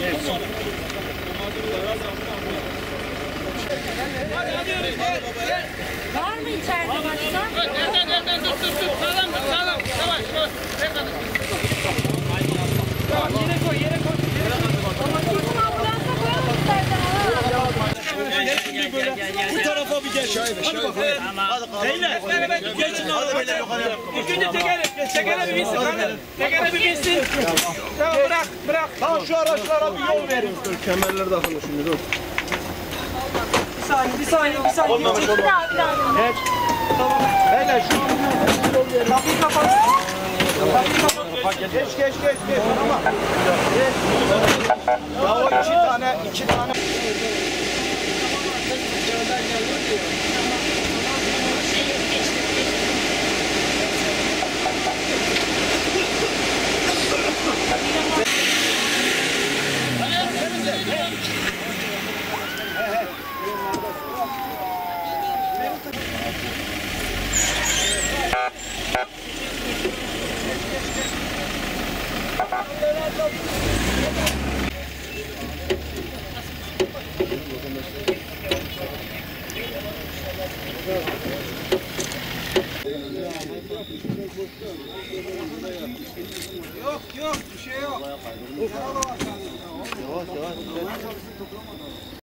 Var mı içeride başka? Nereden dur. Sağlam. Yavaş. Yere koy. Bizim ambulansa koyalım istersen. Gel. Bu tarafa bir gel Şahin. Beyler, geçin arabayla. İlk önce tekere bir binsin. Tekere bir binsin. Tamam bırak. Tamam şu araçlara bir yol verin. Kemerleri takılı şimdi dur. Bir saniye. Olmamış. Bir daha. Geç. Tamam. Beyler şu yol verin. Kapıyı kapat. Geç. Tamam. Geç. Ya o iki tane. Yok bir şey yok. Yavaş.